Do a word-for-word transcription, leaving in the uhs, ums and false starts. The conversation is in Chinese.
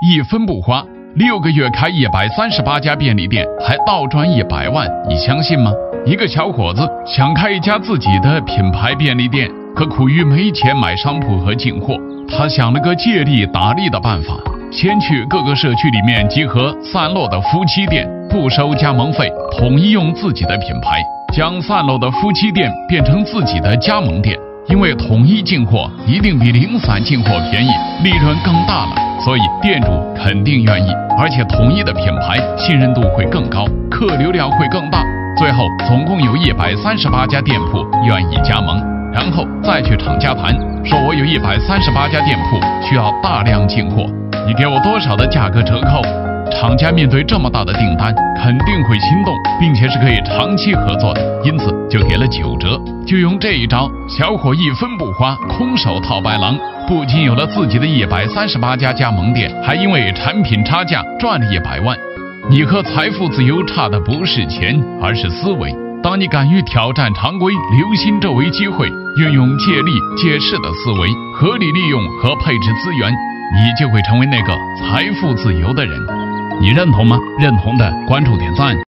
一分不花，六个月开一百三十八家便利店，还倒赚一百万，你相信吗？一个小伙子想开一家自己的品牌便利店，可苦于没钱买商铺和进货，他想了个借力打力的办法，先去各个社区里面集合散落的夫妻店，不收加盟费，统一用自己的品牌，将散落的夫妻店变成自己的加盟店。因为统一进货一定比零散进货便宜，利润更大了，所以店主肯定愿意，而且统一的品牌信任度会更高，客流量会更大。最后总共有一百三十八家店铺愿意加盟，然后再去厂家谈，说我有一百三十八家店铺需要大量进货，你给我多少的价格折扣？厂家面对这么大的订单肯定会心动，并且是可以长期合作的，因此就给了九折。就用这一招，小伙一分不花，空手套白狼，不仅有了自己的一百三十八家加盟店，还因为产品差价赚了一百万。你和财富自由差的不是钱，而是思维。当你敢于挑战常规，留心周围机会，运用借力借势的思维，合理利用和配置资源，你就会成为那个财富自由的人。你认同吗？认同的关注点赞。